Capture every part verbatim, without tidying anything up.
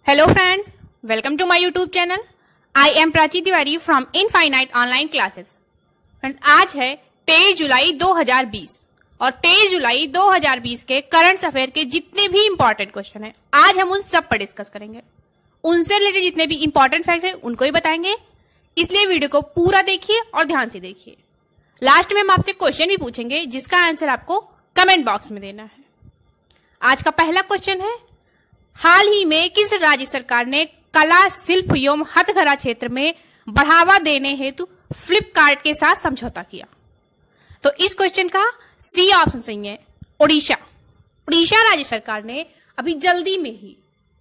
Hello friends, welcome to my YouTube channel. I am Prachi Tiwari from Infinite Online Classes. Friends, आज है तेईस जुलाई दो हज़ार बीस और तेईस जुलाई दो हज़ार बीस के करंट अफेयर के जितने भी इंपॉर्टेंट क्वेश्चन हैं, आज हम उन सब पर डिस्कस करेंगे। उनसे रिलेटेड जितने भी इंपॉर्टेंट फैक्ट्स हैं उनको ही बताएंगे, इसलिए वीडियो को पूरा देखिए और ध्यान से देखिए। लास्ट में हम आपसे क्वेश्चन भी पूछेंगे जिसका आंसर आपको कमेंट बॉक्स में देना है। आज का पहला क्वेश्चन है, हाल ही में किस राज्य सरकार ने कला, शिल्प एवं हथकरघा क्षेत्र में बढ़ावा देने हेतु फ्लिपकार्ट के साथ समझौता किया? तो इस क्वेश्चन का सी ऑप्शन सही है, ओडिशा। ओडिशा राज्य सरकार ने अभी जल्दी में ही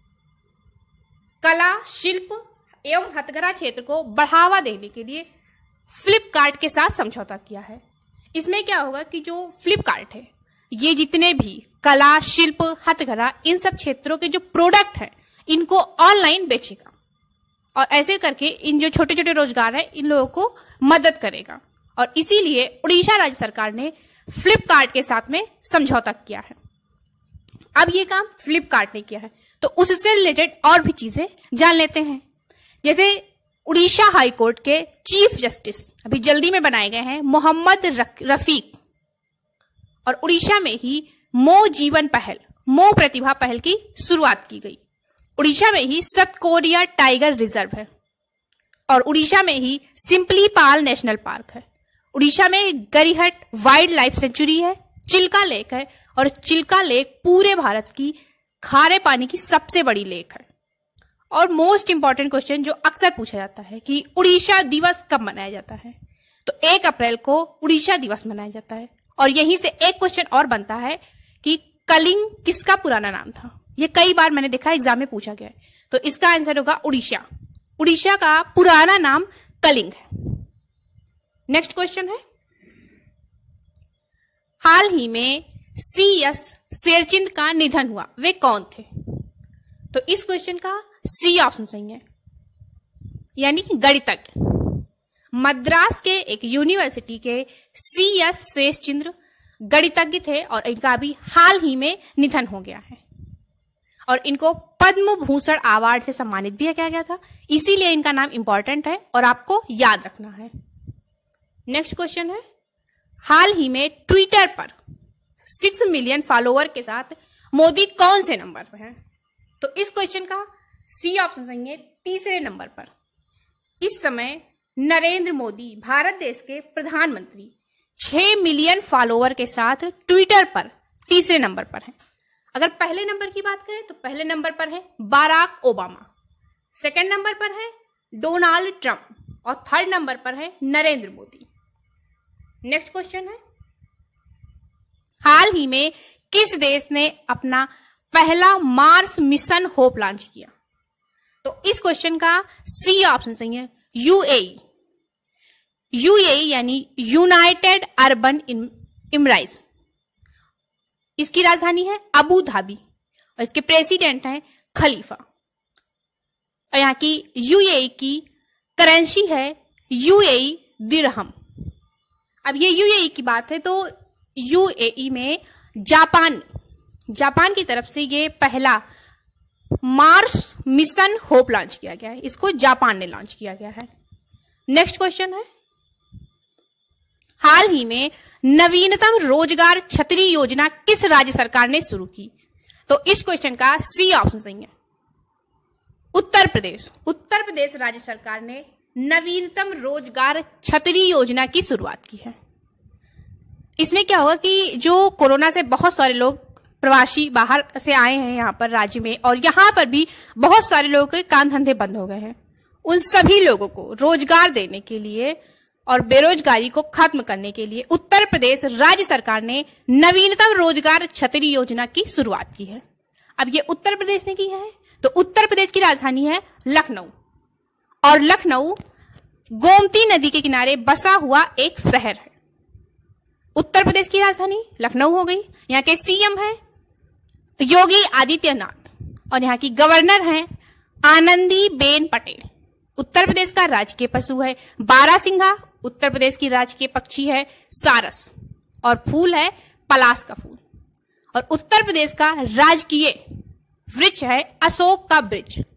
कला, शिल्प एवं हथकरघा क्षेत्र को बढ़ावा देने के लिए फ्लिपकार्ट के साथ समझौता किया है। इसमें क्या होगा कि जो फ्लिपकार्ट है ये जितने भी कला, शिल्प, हथकरघा इन सब क्षेत्रों के जो प्रोडक्ट हैं इनको ऑनलाइन बेचेगा और ऐसे करके इन जो छोटे छोटे रोजगार है इन लोगों को मदद करेगा। और इसीलिए उड़ीसा राज्य सरकार ने फ्लिपकार्ट के साथ में समझौता किया है। अब ये काम फ्लिपकार्ट ने किया है तो उससे रिलेटेड और भी चीजें जान लेते हैं। जैसे उड़ीसा हाई कोर्ट के चीफ जस्टिस अभी जल्दी में बनाए गए हैं मोहम्मद रफीक, और उड़ीसा में ही मो जीवन पहल, मो प्रतिभा पहल की शुरुआत की गई। उड़ीसा में ही सतकोरिया टाइगर रिजर्व है और उड़ीसा में ही सिंपली पाल नेशनल पार्क है। उड़ीसा में गरिहट वाइल्ड लाइफ सेंचुरी है, चिल्का लेक है और चिल्का लेक पूरे भारत की खारे पानी की सबसे बड़ी लेक है। और मोस्ट इंपॉर्टेंट क्वेश्चन जो अक्सर पूछा जाता है कि उड़ीसा दिवस कब मनाया जाता है, तो एक अप्रैल को उड़ीसा दिवस मनाया जाता है। और यहीं से एक क्वेश्चन और बनता है कि कलिंग किसका पुराना नाम था? ये कई बार मैंने देखा एग्जाम में पूछा गया है, तो इसका आंसर होगा उड़ीसा। उड़ीसा का पुराना नाम कलिंग है। नेक्स्ट क्वेश्चन है, हाल ही में सी एस शेरचंद का निधन हुआ, वे कौन थे? तो इस क्वेश्चन का सी ऑप्शन सही है, यानी गणितज्ञ। मद्रास के एक यूनिवर्सिटी के सी एस शेरचंद गणितज्ञ थे और इनका अभी हाल ही में निधन हो गया है और इनको पद्म भूषण अवार्ड से सम्मानित भी किया गया था, इसीलिए इनका नाम इंपॉर्टेंट है और आपको याद रखना है। नेक्स्ट क्वेश्चन है, हाल ही में ट्विटर पर सिक्स मिलियन फॉलोअर के साथ मोदी कौन से नंबर पर है? तो इस क्वेश्चन का सी ऑप्शन सही है, तीसरे नंबर पर। इस समय नरेंद्र मोदी भारत देश के प्रधानमंत्री छह मिलियन फॉलोअर के साथ ट्विटर पर तीसरे नंबर पर हैं। अगर पहले नंबर की बात करें तो पहले नंबर पर है बाराक ओबामा, सेकंड नंबर पर है डोनाल्ड ट्रंप और थर्ड नंबर पर है नरेंद्र मोदी। नेक्स्ट क्वेश्चन है, हाल ही में किस देश ने अपना पहला मार्स मिशन होप लॉन्च किया? तो इस क्वेश्चन का सी ऑप्शन सही है, यूएई। यूएई यानी यूनाइटेड अरब इमिरेट्स, इसकी राजधानी है अबू धाबी और इसके प्रेसिडेंट हैं खलीफा। और यहाँ की यूएई की करेंसी है यूएई दिरहम। अब ये यूएई की बात है तो यूएई में जापान जापान की तरफ से ये पहला मार्स मिशन होप लॉन्च किया गया है, इसको जापान ने लॉन्च किया गया है। नेक्स्ट क्वेश्चन है, हाल ही में नवीनतम रोजगार छतरी योजना किस राज्य सरकार ने शुरू की? तो इस क्वेश्चन का सी ऑप्शन सही है, उत्तर प्रदेश। उत्तर प्रदेश राज्य सरकार ने नवीनतम रोजगार छतरी योजना की शुरुआत की है। इसमें क्या होगा कि जो कोरोना से बहुत सारे लोग प्रवासी बाहर से आए हैं यहाँ पर राज्य में और यहाँ पर भी बहुत सारे लोगों के काम धंधे बंद हो गए हैं, उन सभी लोगों को रोजगार देने के लिए और बेरोजगारी को खत्म करने के लिए उत्तर प्रदेश राज्य सरकार ने नवीनतम रोजगार छतरी योजना की शुरुआत की है। अब ये उत्तर प्रदेश ने की है तो उत्तर प्रदेश की राजधानी है लखनऊ और लखनऊ गोमती नदी के किनारे बसा हुआ एक शहर है। उत्तर प्रदेश की राजधानी लखनऊ हो गई। यहाँ के सीएम हैं योगी आदित्यनाथ और यहाँ की गवर्नर हैं आनंदी बेन पटेल। उत्तर प्रदेश का राजकीय पशु है बारहसिंघा, उत्तर प्रदेश की राजकीय पक्षी है सारस और फूल है पलाश का फूल। और उत्तर प्रदेश का राजकीय वृक्ष है अशोक का वृक्ष।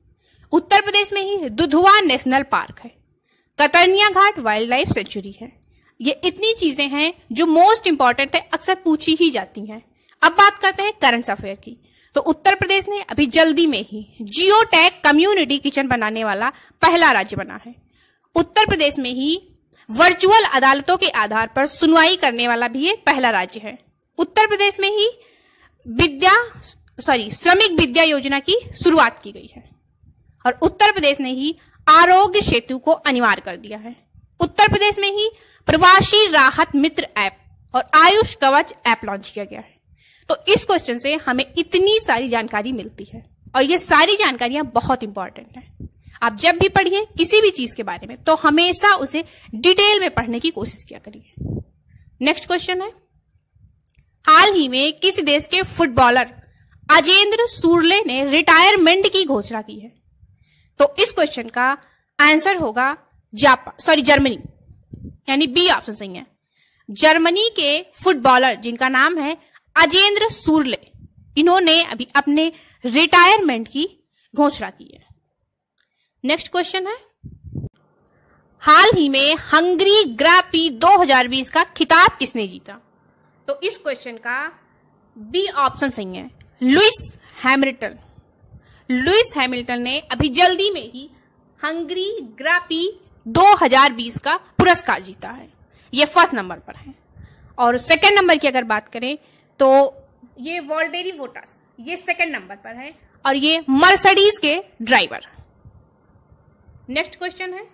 उत्तर प्रदेश में ही दुधवा नेशनल पार्क है, Katarniaghat wildlife sanctuary है। ये इतनी चीजें हैं जो मोस्ट इंपॉर्टेंट है, अक्सर पूछी ही जाती हैं। अब बात करते हैं करंट अफेयर की। तो उत्तर प्रदेश ने अभी जल्दी में ही जियो टैग कम्युनिटी किचन बनाने वाला पहला राज्य बना है। उत्तर प्रदेश में ही वर्चुअल अदालतों के आधार पर सुनवाई करने वाला भी ये पहला राज्य है। उत्तर प्रदेश में ही विद्या सॉरी श्रमिक विद्या योजना की शुरुआत की गई है और उत्तर प्रदेश ने ही आरोग्य सेतु को अनिवार्य कर दिया है। उत्तर प्रदेश में ही प्रवासी राहत मित्र ऐप और आयुष कवच ऐप लॉन्च किया गया है। तो इस क्वेश्चन से हमें इतनी सारी जानकारी मिलती है और ये सारी जानकारियां बहुत इंपॉर्टेंट है। आप जब भी पढ़िए किसी भी चीज के बारे में तो हमेशा उसे डिटेल में पढ़ने की कोशिश किया करिए। नेक्स्ट क्वेश्चन है, हाल ही में किस देश के फुटबॉलर अजेंद्र सूरले ने रिटायरमेंट की घोषणा की है? तो इस क्वेश्चन का आंसर होगा जापान सॉरी जर्मनी, यानी बी ऑप्शन सही है। जर्मनी के फुटबॉलर जिनका नाम है अजेंद्र सूरले, इन्होंने अभी अपने रिटायरमेंट की घोषणा की है। नेक्स्ट क्वेश्चन है, हाल ही में हंगरी ग्रापी दो हज़ार बीस का खिताब किसने जीता? तो इस क्वेश्चन का बी ऑप्शन सही है, लुइस हैमिल्टन। लुइस हैमिल्टन ने अभी जल्दी में ही हंगरी ग्रापी दो हज़ार बीस का पुरस्कार जीता है। ये फर्स्ट नंबर पर है। और सेकंड नंबर की अगर बात करें तो ये वॉल्टेरी बोटास, ये सेकंड नंबर पर है और ये मर्सिडीज के ड्राइवर। नेक्स्ट क्वेश्चन है,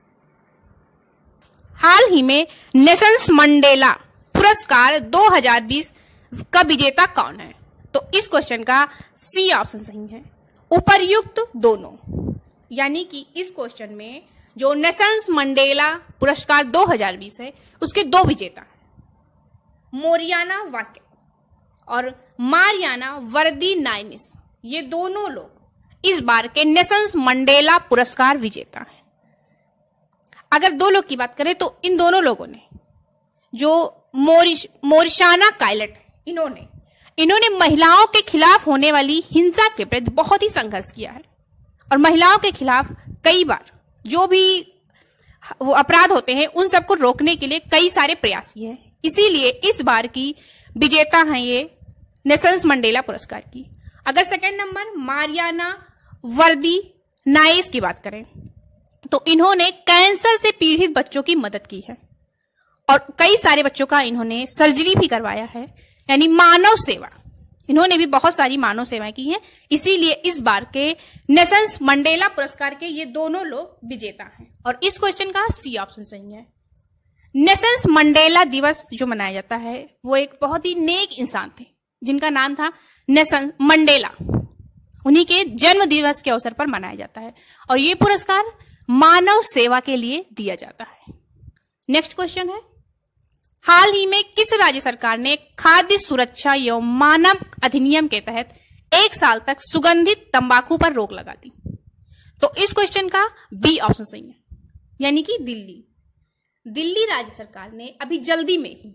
हाल ही में नेल्सन मंडेला पुरस्कार दो हज़ार बीस का विजेता कौन है? तो इस क्वेश्चन का सी ऑप्शन सही है, उपर्युक्त दोनों। यानी कि इस क्वेश्चन में जो नेल्सन मंडेला पुरस्कार दो हज़ार बीस है उसके दो विजेता हैं, मोरियाना वाके और मारियाना वर्दी-नाइनिस। ये दोनों लोग इस बार के नेल्सन मंडेला पुरस्कार विजेता हैं। अगर दो लोग की बात करें तो इन दोनों लोगों ने जो मोरिश मोरिशाना काइलेट इन्होंने इन्होंने महिलाओं के खिलाफ होने वाली हिंसा के प्रति बहुत ही संघर्ष किया है और महिलाओं के खिलाफ कई बार जो भी वो अपराध होते हैं उन सबको रोकने के लिए कई सारे प्रयास किए हैं। इसीलिए इस बार की विजेता हैं ये नेल्सन मंडेला पुरस्कार की। अगर सेकंड नंबर मारियाना वर्दी-नाइनिस की बात करें तो इन्होंने कैंसर से पीड़ित बच्चों की मदद की है और कई सारे बच्चों का इन्होंने सर्जरी भी करवाया है, यानी मानव सेवा। इन्होंने भी बहुत सारी मानव सेवाएं की हैं। इसीलिए इस बार के नेल्सन मंडेला पुरस्कार के ये दोनों लोग विजेता हैं और इस क्वेश्चन का सी ऑप्शन सही है। नेल्सन मंडेला दिवस जो मनाया जाता है वो एक बहुत ही नेक इंसान थे जिनका नाम था नेल्सन मंडेला। उन्हीं के जन्म दिवस के अवसर पर मनाया जाता है और ये पुरस्कार मानव सेवा के लिए दिया जाता है। नेक्स्ट क्वेश्चन है, हाल ही में किस राज्य सरकार ने खाद्य सुरक्षा एवं मानक अधिनियम के तहत एक साल तक सुगंधित तंबाकू पर रोक लगा दी? तो इस क्वेश्चन का बी ऑप्शन सही है, यानी कि दिल्ली। दिल्ली राज्य सरकार ने अभी जल्दी में ही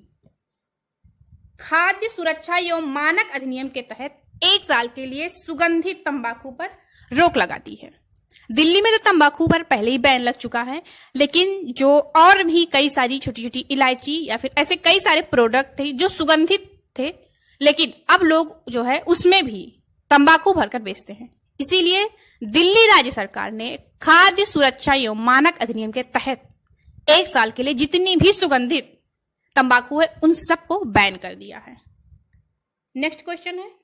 खाद्य सुरक्षा एवं मानक अधिनियम के तहत एक साल के लिए सुगंधित तंबाकू पर रोक लगा दी है। दिल्ली में तो तंबाकू पर पहले ही बैन लग चुका है, लेकिन जो और भी कई सारी छोटी छोटी इलायची या फिर ऐसे कई सारे प्रोडक्ट थे जो सुगंधित थे, लेकिन अब लोग जो है उसमें भी तंबाकू भरकर बेचते हैं। इसीलिए दिल्ली राज्य सरकार ने खाद्य सुरक्षा एवं मानक अधिनियम के तहत एक साल के लिए जितनी भी सुगंधित तंबाकू है उन सबको बैन कर दिया है। नेक्स्ट क्वेश्चन है,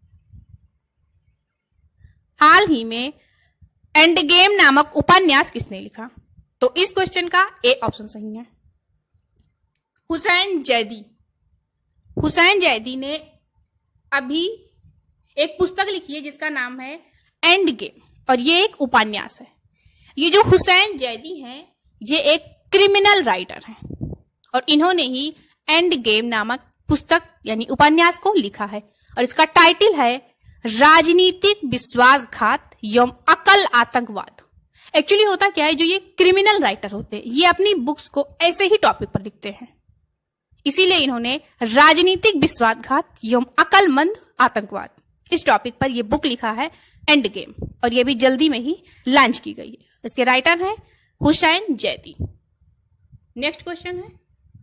हाल ही में एंड गेम नामक उपन्यास किसने लिखा? तो इस क्वेश्चन का ए ऑप्शन सही है, हुसैन जैदी। हुसैन जैदी ने अभी एक पुस्तक लिखी है जिसका नाम है एंड गेम और ये एक उपन्यास है। ये जो हुसैन जैदी हैं ये एक क्रिमिनल राइटर हैं और इन्होंने ही एंड गेम नामक पुस्तक यानी उपन्यास को लिखा है और इसका टाइटल है राजनीतिक विश्वासघात एवं अकल आतंकवाद। एक्चुअली होता क्या है, जो ये क्रिमिनल राइटर होते हैं ये अपनी बुक्स को ऐसे ही टॉपिक पर लिखते हैं, इसीलिए इन्होंने राजनीतिक विश्वासघात एवं अकलमंद आतंकवाद इस टॉपिक पर ये बुक लिखा है एंड गेम, और ये भी जल्दी में ही लॉन्च की गई है। इसके राइटर हैं हुसैन जैदी। नेक्स्ट क्वेश्चन है,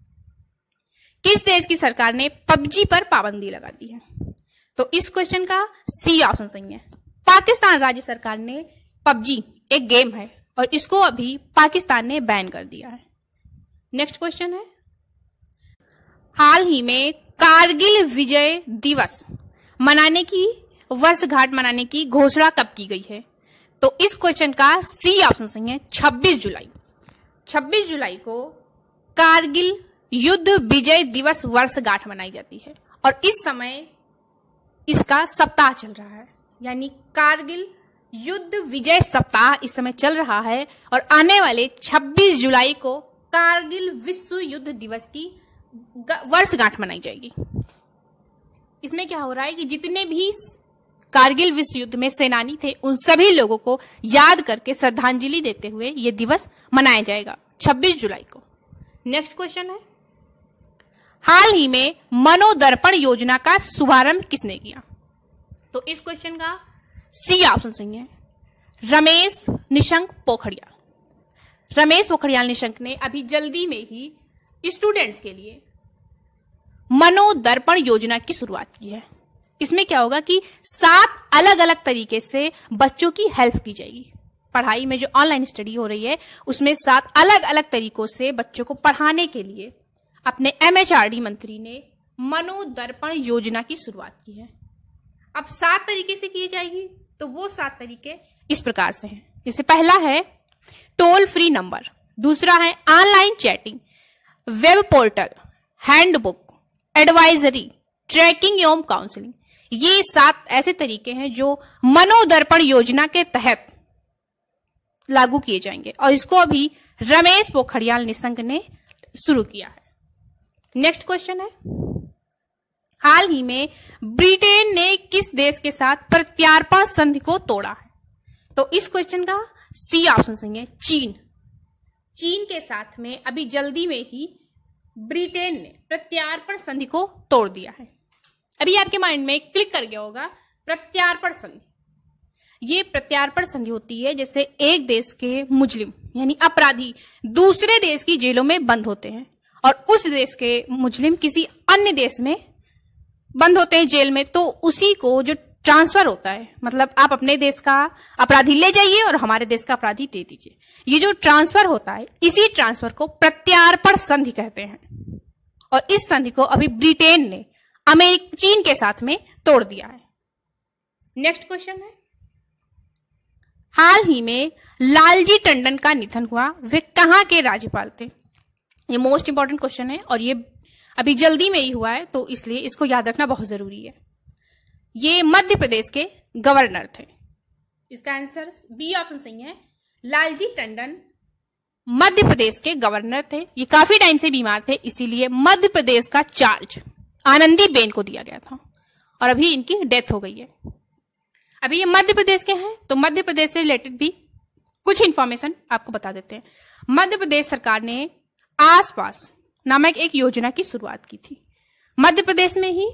किस देश की सरकार ने पबजी पर पाबंदी लगा दी है? तो इस क्वेश्चन का सी ऑप्शन सही है। पाकिस्तान राज्य सरकार ने पबजी एक गेम है और इसको अभी पाकिस्तान ने बैन कर दिया है। नेक्स्ट क्वेश्चन है, हाल ही में कारगिल विजय दिवस मनाने की वर्षगांठ मनाने की घोषणा कब की गई है? तो इस क्वेश्चन का सी ऑप्शन सही है, छब्बीस जुलाई। छब्बीस जुलाई को कारगिल युद्ध विजय दिवस वर्षगांठ मनाई जाती है और इस समय इसका सप्ताह चल रहा है, यानी कारगिल युद्ध विजय सप्ताह इस समय चल रहा है और आने वाले छब्बीस जुलाई को कारगिल विश्व युद्ध दिवस की वर्षगांठ मनाई जाएगी। इसमें क्या हो रहा है कि जितने भी कारगिल विश्व युद्ध में सेनानी थे उन सभी लोगों को याद करके श्रद्धांजलि देते हुए यह दिवस मनाया जाएगा छब्बीस जुलाई को। नेक्स्ट क्वेश्चन है, हाल ही में मनोदर्पण योजना का शुभारंभ किसने किया? तो इस क्वेश्चन का सी ऑप्शन सही है, रमेश निशंक पोखरियाल। रमेश पोखरियाल निशंक ने अभी जल्दी में ही स्टूडेंट्स के लिए मनोदर्पण योजना की शुरुआत की है। इसमें क्या होगा कि सात अलग अलग तरीके से बच्चों की हेल्प की जाएगी। पढ़ाई में जो ऑनलाइन स्टडी हो रही है उसमें सात अलग अलग तरीकों से बच्चों को पढ़ाने के लिए अपने एमएचआरडी मंत्री ने मनोदर्पण योजना की शुरुआत की है। अब सात तरीके से की जाएगी, तो वो सात तरीके इस प्रकार से हैं। जैसे पहला है टोल फ्री नंबर, दूसरा है online chatting, web portal, handbook, advisory, tracking एवं काउंसलिंग। ये सात ऐसे तरीके हैं जो मनोदर्पण योजना के तहत लागू किए जाएंगे और इसको अभी रमेश पोखरियाल निशंक ने शुरू किया है। नेक्स्ट क्वेश्चन है, हाल ही में ब्रिटेन ने किस देश के साथ प्रत्यार्पण संधि को तोड़ा है? तो इस क्वेश्चन का सी ऑप्शन सही है, चीन। चीन के साथ में अभी जल्दी में ही ब्रिटेन ने प्रत्यार्पण संधि को तोड़ दिया है। अभी आपके माइंड में क्लिक कर गया होगा प्रत्यार्पण संधि। ये प्रत्यार्पण संधि होती है जैसे एक देश के मुजरिम यानी अपराधी दूसरे देश की जेलों में बंद होते हैं और उस देश के मुजरिम किसी अन्य देश में बंद होते हैं जेल में, तो उसी को जो ट्रांसफर होता है, मतलब आप अपने देश का अपराधी ले जाइए और हमारे देश का अपराधी दे दीजिए, ये जो ट्रांसफर होता है इसी ट्रांसफर को प्रत्यार्पण संधि कहते हैं। और इस संधि को अभी ब्रिटेन ने अमेरिका चीन के साथ में तोड़ दिया है। नेक्स्ट क्वेश्चन है, हाल ही में लालजी टंडन का निधन हुआ, वे कहां के राज्यपाल थे? ये मोस्ट इंपॉर्टेंट क्वेश्चन है और ये अभी जल्दी में ही हुआ है, तो इसलिए इसको याद रखना बहुत जरूरी है। ये मध्य प्रदेश के गवर्नर थे। इसका आंसर बी ऑप्शन सही है, लालजी टंडन मध्य प्रदेश के गवर्नर थे। ये काफी टाइम से बीमार थे, इसीलिए मध्य प्रदेश का चार्ज आनंदीबेन को दिया गया था और अभी इनकी डेथ हो गई है। अभी ये मध्य प्रदेश के हैं, तो मध्य प्रदेश से रिलेटेड भी कुछ इंफॉर्मेशन आपको बता देते हैं। मध्य प्रदेश सरकार ने आसपास नामक एक योजना की शुरुआत की थी। मध्य प्रदेश में ही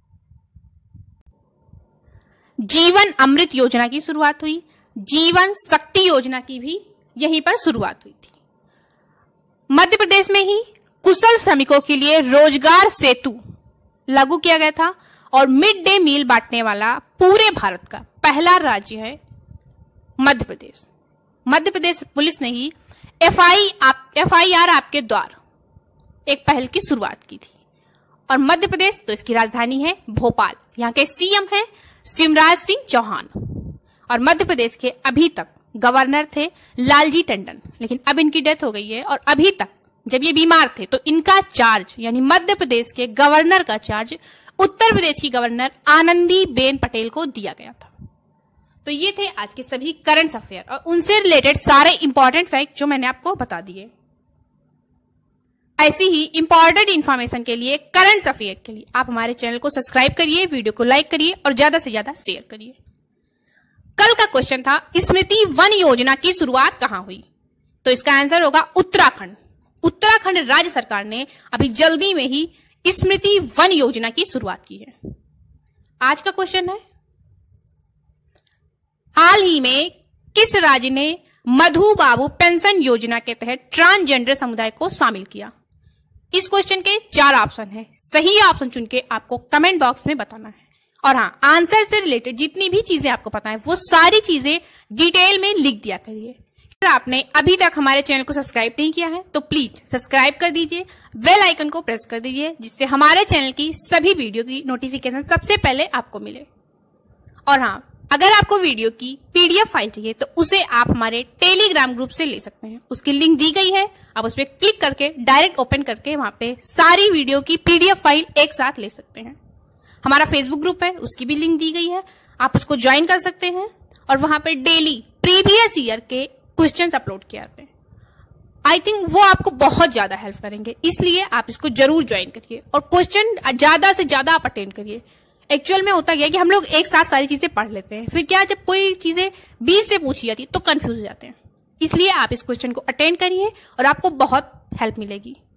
जीवन अमृत योजना की शुरुआत हुई, जीवन शक्ति योजना की भी यहीं पर शुरुआत हुई थी। मध्य प्रदेश में ही कुशल श्रमिकों के लिए रोजगार सेतु लागू किया गया था और मिड डे मील बांटने वाला पूरे भारत का पहला राज्य है मध्य प्रदेश। मध्य प्रदेश पुलिस ने ही एफ आई आप एफ आई आर आपके द्वार एक पहल की शुरुआत की थी। और मध्य प्रदेश तो इसकी राजधानी है भोपाल, यहाँ के सीएम है शिवराज सिंह चौहान और मध्य प्रदेश के अभी तक गवर्नर थे लालजी टंडन, लेकिन अब इनकी डेथ हो गई है। और अभी तक जब ये बीमार थे तो इनका चार्ज यानी मध्य प्रदेश के गवर्नर का चार्ज उत्तर प्रदेश की गवर्नर आनंदीबेन पटेल को दिया गया था। तो ये थे आज के सभी करंट अफेयर और उनसे रिलेटेड सारे इंपॉर्टेंट फैक्ट जो मैंने आपको बता दिए। ऐसी ही इंपॉर्टेंट इंफॉर्मेशन के लिए, करंट अफेयर के लिए आप हमारे चैनल को सब्सक्राइब करिए, वीडियो को लाइक करिए और ज्यादा से ज्यादा शेयर करिए। कल का क्वेश्चन था स्मृति वन योजना की शुरुआत कहां हुई? तो इसका आंसर होगा उत्तराखंड। उत्तराखंड राज्य सरकार ने अभी जल्दी में ही स्मृति वन योजना की शुरुआत की है। आज का क्वेश्चन है हाल ही में किस राज्य ने मधु बाबू पेंशन योजना के तहत ट्रांसजेंडर समुदाय को शामिल किया? इस क्वेश्चन के चार ऑप्शन है, सही ऑप्शन चुन के आपको कमेंट बॉक्स में बताना है। और हाँ, आंसर से रिलेटेड जितनी भी चीजें आपको पता है वो सारी चीजें डिटेल में लिख दिया करिए। अगर आपने अभी तक हमारे चैनल को सब्सक्राइब नहीं किया है तो प्लीज सब्सक्राइब कर दीजिए, बेल आइकन को प्रेस कर दीजिए, जिससे हमारे चैनल की सभी वीडियो की नोटिफिकेशन सबसे पहले आपको मिले। और हाँ, अगर आपको वीडियो की पीडीएफ फाइल चाहिए तो उसे आप हमारे टेलीग्राम ग्रुप से ले सकते हैं, उसकी लिंक दी गई है। आप उस पर क्लिक करके डायरेक्ट ओपन करके वहां पे सारी वीडियो की पीडीएफ फाइल एक साथ ले सकते हैं। हमारा फेसबुक ग्रुप है, उसकी भी लिंक दी गई है, आप उसको ज्वाइन कर सकते हैं। और वहां पे डेली प्रीवियस ईयर के क्वेश्चंस अपलोड किए जाते हैं। आई थिंक वो आपको बहुत ज्यादा हेल्प करेंगे, इसलिए आप इसको जरूर ज्वाइन करिए और क्वेश्चन ज्यादा से ज्यादा आप अटेंड करिए। एक्चुअल में होता क्या है कि हम लोग एक साथ सारी चीजें पढ़ लेते हैं, फिर क्या जब कोई चीजें बीच से पूछी जाती है तो कंफ्यूज हो जाते हैं। इसलिए आप इस क्वेश्चन को अटेंड करिए और आपको बहुत हेल्प मिलेगी।